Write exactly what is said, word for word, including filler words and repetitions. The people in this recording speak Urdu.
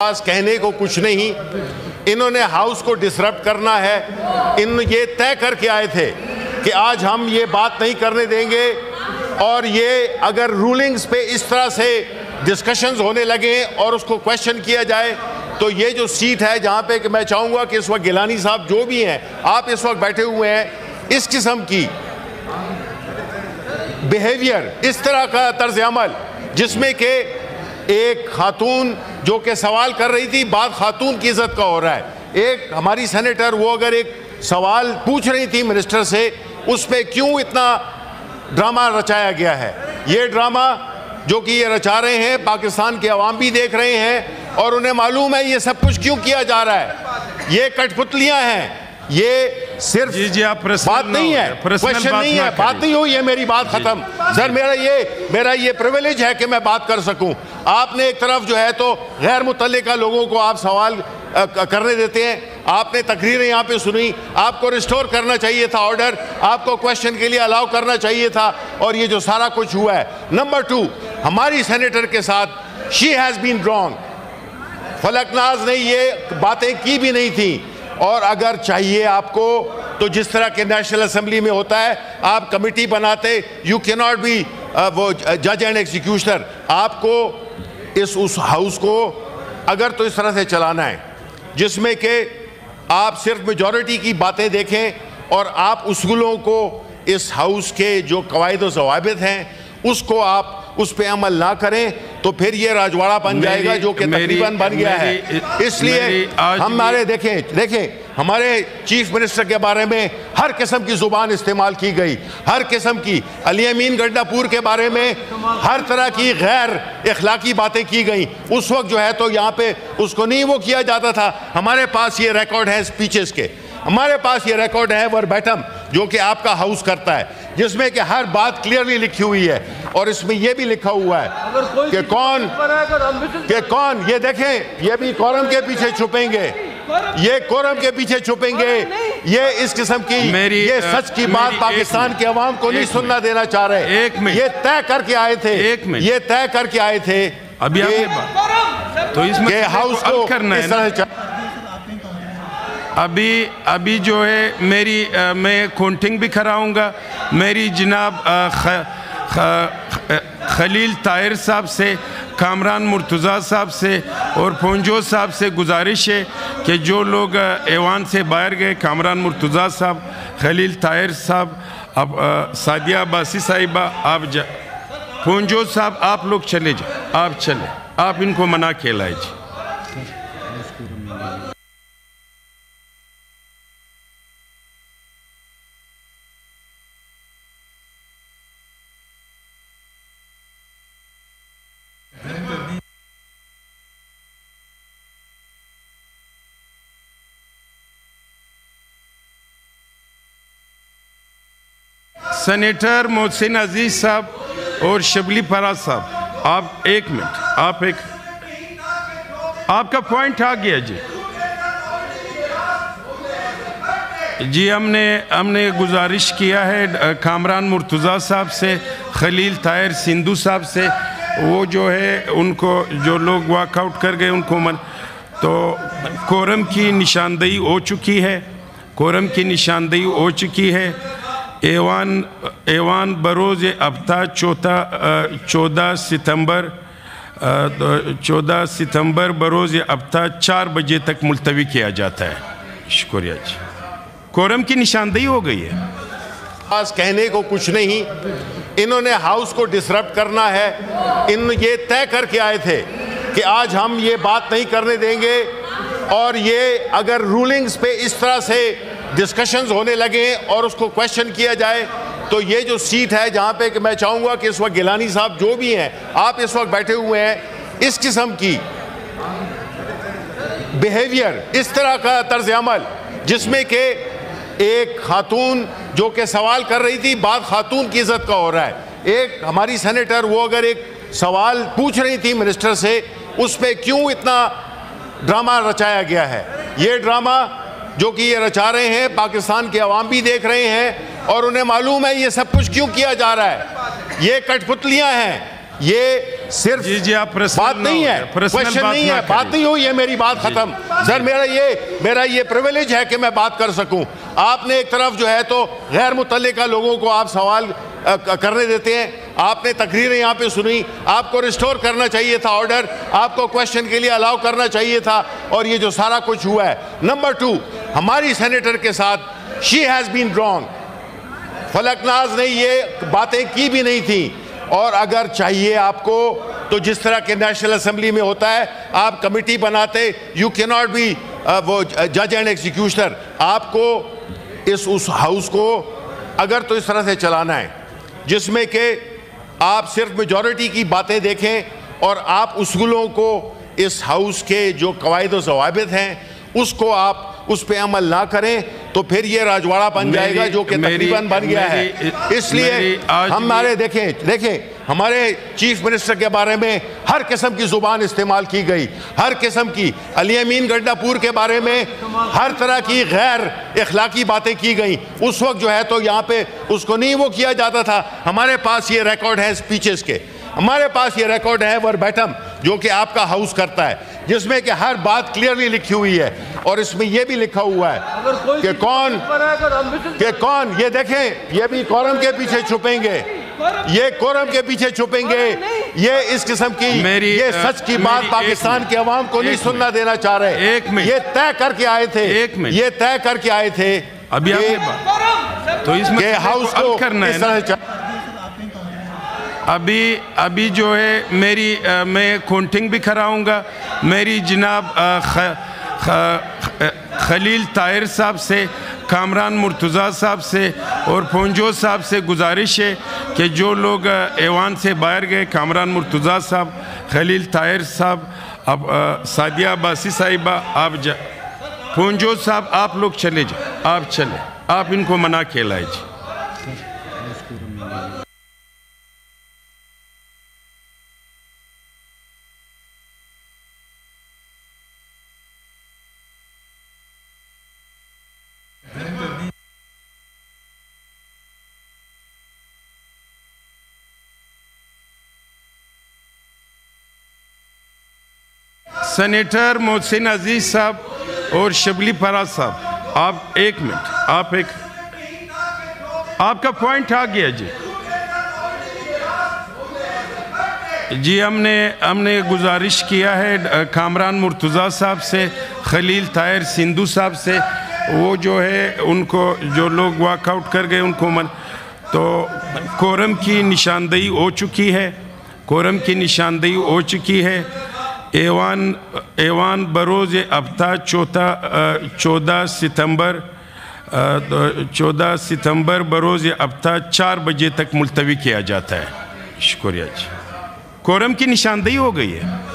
پاس کہنے کو کچھ نہیں، انہوں نے ہاؤس کو ڈسرپٹ کرنا ہے۔ ان یہ طے کر کے آئے تھے کہ آج ہم یہ بات نہیں کرنے دیں گے، اور یہ اگر رولنگز پہ اس طرح سے ڈسکشنز ہونے لگے اور اس کو کویشچن کیا جائے تو یہ جو سیٹ ہے جہاں پہ کہ میں چاہوں گا کہ اس وقت گیلانی صاحب جو بھی ہیں آپ اس وقت بیٹھے ہوئے ہیں، اس قسم کی بیہیویئر، اس طرح کا طرز عمل جس میں کہ ایک خاتون جو کہ سوال کر رہی تھی، بات خاتون کی عزت کا ہو رہا ہے، ایک ہماری سینیٹر وہ اگر ایک سوال پوچھ رہی تھی منسٹر سے، اس پہ کیوں اتنا ڈرامہ رچایا گیا ہے؟ یہ ڈرامہ جو کہ یہ رچا رہے ہیں پاکستان کے عوام بھی دیکھ رہے ہیں، اور انہیں معلوم ہے یہ سب کچھ کیوں کیا جا رہا ہے۔ یہ کٹ پتلیاں ہیں، یہ صرف جی جی آپ بات نہیں ہے، کویشچن نہیں ہے، بات نہیں ہوئی ہے، میری بات ختم۔ سر میرا یہ میرا یہ پریویلیج ہے کہ میں بات کر سکوں۔ آپ نے ایک طرف جو ہے تو غیر متعلقہ لوگوں کو آپ سوال کرنے دیتے ہیں، آپ نے تقریریں یہاں پہ سنی، آپ کو ریسٹور کرنا چاہیے تھا آرڈر، آپ کو کویشچن کے لیے الاؤ کرنا چاہیے تھا، اور یہ جو سارا کچھ ہوا ہے۔ نمبر ٹو، ہماری سینیٹر کے ساتھ شی ہیز بین رانگ، فلک ناز نے یہ باتیں کی بھی نہیں تھیں، اور اگر چاہیے آپ کو تو جس طرح کے نیشنل اسمبلی میں ہوتا ہے، آپ کمیٹی بناتے، یو کی ناٹ بی وہ جج اینڈ ایکزیکیوشنر، آپ کو اس اس ہاؤس کو اگر تو اس طرح سے چلانا ہے جس میں کہ آپ صرف میجورٹی کی باتیں دیکھیں اور آپ اصولوں کو، اس ہاؤس کے جو قواعد و ضوابط ہیں اس کو آپ اس پہ عمل نہ کریں تو پھر یہ راجواڑہ بن جائے گا جو کہ تقریباً بن گیا ہے۔ اس لیے ہمارے دیکھیں دیکھیں ہمارے چیف منسٹر کے بارے میں ہر قسم کی زبان استعمال کی گئی، ہر قسم کی، علی امین گنڈا پور کے بارے میں ہر طرح کی غیر اخلاقی باتیں کی گئیں۔ اس وقت جو ہے تو یہاں پہ اس کو نہیں وہ کیا جاتا تھا۔ ہمارے پاس یہ ریکارڈ ہے اسپیچز کے، ہمارے پاس یہ ریکارڈ ہے وربیٹم جو کہ آپ کا ہاؤس کرتا ہے، جس میں کہ ہر بات کلیئرلی لکھی ہوئی ہے، اور اس میں یہ بھی لکھا ہوا ہے کہ کون کہ کون یہ دیکھیں، یہ بھی کورم کے پیچھے چھپیں گے، یہ کورم کے پیچھے چھپیں گے، یہ اس قسم کی یہ سچ کی بات پاکستان کے عوام کو نہیں سننا دینا چاہ رہے۔ یہ طے کر کے آئے تھے یہ طے کر کے آئے تھے ابھی تو اس میں ہاؤس کو اس طرح ابھی ابھی جو ہے میری میں کاؤنٹنگ بھی کراؤں گا۔ میری جناب خلیل طاہر صاحب سے، کامران مرتضیٰ صاحب سے اور پونجو صاحب سے گزارش ہے کہ جو لوگ ایوان سے باہر گئے، کامران مرتضیٰ صاحب، خلیل طاہر صاحب، اب سعدیہ عباسی صاحبہ، آپ جا پونجو صاحب آپ لوگ چلے جائیں، آپ چلیں، آپ ان کو منع کھلائے جی۔ سینیٹر محسن عزیز صاحب اور شبلی فراز صاحب، آپ ایک منٹ، آپ ایک آپ کا پوائنٹ آ گیا جی جی ہم نے ہم نے گزارش کیا ہے کامران مرتضیٰ صاحب سے، خلیل طاہر سندھو صاحب سے، وہ جو ہے ان کو جو لوگ واک آؤٹ کر گئے ان کو من تو کورم کی نشاندہی ہو چکی ہے کورم کی نشاندہی ہو چکی ہے ایوان ایوان بروز ہفتہ چوتھا چودہ ستمبر چودہ ستمبر بروز ہفتہ چار بجے تک ملتوی کیا جاتا ہے۔ شکریہ جی، کورم کی نشاندہی ہو گئی ہے۔ پاس کہنے کو کچھ نہیں، انہوں نے ہاؤس کو ڈسرپٹ کرنا ہے۔ ان یہ طے کر کے آئے تھے کہ آج ہم یہ بات نہیں کرنے دیں گے، اور یہ اگر رولنگز پہ اس طرح سے ڈسکشنز ہونے لگے اور اس کو کویشچن کیا جائے تو یہ جو سیٹ ہے جہاں پہ کہ میں چاہوں گا کہ اس وقت گیلانی صاحب جو بھی ہیں آپ اس وقت بیٹھے ہوئے ہیں، اس قسم کی بیہیویئر، اس طرح کا طرز عمل جس میں کہ ایک خاتون جو کہ سوال کر رہی تھی، بات خاتون کی عزت کا ہو رہا ہے، ایک ہماری سینیٹر وہ اگر ایک سوال پوچھ رہی تھی منسٹر سے، اس پہ کیوں اتنا ڈرامہ رچایا گیا ہے۔ یہ ڈرامہ جو کہ یہ رچا رہے ہیں پاکستان کے عوام بھی دیکھ رہے ہیں، اور انہیں معلوم ہے یہ سب کچھ کیوں کیا جا رہا ہے۔ یہ کٹ پتلیاں ہیں، یہ صرف جی جی آپ بات نہیں ہے، کوشچن نہیں ہے، بات نہیں ہوئی ہے، میری بات ختم. سر میرا یہ میرا یہ پریویلیج ہے کہ میں بات کر سکوں. آپ نے ایک طرف جو ہے تو غیر متعلقہ لوگوں کو آپ سوال کرنے دیتے ہیں. آپ نے تقریریں یہاں پہ سنی، آپ کو ریسٹور کرنا چاہیے تھا آرڈر، آپ کو کوشچن کے لیے الاؤ کرنا چاہیے تھا، اور یہ جو سارا کچھ ہوا ہے. نمبر ٹو، ہماری سینیٹر کے ساتھ شی ہیز بین رانگ. فلک ناز نے یہ باتیں کی بھی نہیں تھیں، اور اگر چاہیے آپ کو تو جس طرح کے نیشنل اسمبلی میں ہوتا ہے، آپ کمیٹی بناتے. یو کی ناٹ بی وہ جج اینڈ ایکزیکیوشنر. آپ کو اس اس ہاؤس کو اگر تو اس طرح سے چلانا ہے جس میں کہ آپ صرف میجورٹی کی باتیں دیکھیں، اور آپ اصولوں کو اس ہاؤس کے جو قواعد و ضوابط ہیں اس کو آپ اس پہ عمل نہ کریں، تو پھر یہ راجواڑہ بن جائے گا جو کہ تقریباً بن گیا ہے. اس لیے ہمارے دیکھیں دیکھیں ہمارے چیف منسٹر کے بارے میں ہر قسم کی زبان استعمال کی گئی، ہر قسم کی. علی امین گنڈا پور کے بارے میں ہر طرح کی غیر اخلاقی باتیں کی گئیں. اس وقت جو ہے تو یہاں پہ اس کو نہیں وہ کیا جاتا تھا. ہمارے پاس یہ ریکارڈ ہے اسپیچز کے، ہمارے پاس یہ ریکارڈ ہے وربیٹم جو کہ آپ کا ہاؤس کرتا ہے، جس میں کہ ہر بات کلیئرلی لکھی ہوئی ہے. اور اس میں یہ بھی لکھا ہوا ہے کہ کون کہ کون یہ دیکھیں، یہ بھی کورم کے پیچھے چھپیں گے، یہ کورم کے پیچھے چھپیں گے. یہ اس قسم کی یہ سچ کی بات پاکستان کے عوام کو نہیں سننا دینا چاہ رہے. یہ طے کر کے آئے تھے یہ طے کر کے آئے تھے ابھی تو اس میں ہاؤس کو اس طرح. ابھی ابھی جو ہے میری میں کاؤنٹنگ بھی کراؤں گا. میری جناب خلیل طاہر صاحب سے، کامران مرتضیٰ صاحب سے اور پونجو صاحب سے گزارش ہے کہ جو لوگ ایوان سے باہر گئے، کامران مرتضیٰ صاحب، خلیل طاہر صاحب، اب سعدیہ عباسی صاحبہ، آپ جا پونجو صاحب آپ لوگ چلے جائیں، آپ چلیں، آپ ان کو منع کھلائیں. جی سینیٹر محسن عزیز صاحب اور شبلی فراز صاحب، آپ ایک منٹ، آپ ایک آپ کا پوائنٹ آ گیا. جی جی ہم نے ہم نے گزارش کیا ہے کامران مرتضیٰ صاحب سے، خلیل طاہر سندھو صاحب سے، وہ جو ہے ان کو جو لوگ واک آؤٹ کر گئے ان کو من تو کورم کی نشاندہی ہو چکی ہے کورم کی نشاندہی ہو چکی ہے. ایوان ایوان بروز ہفتہ چوتھا چودہ ستمبر چودہ ستمبر بروز ہفتہ چار بجے تک ملتوی کیا جاتا ہے. شکریہ. جی کورم کی نشاندہی ہو گئی ہے.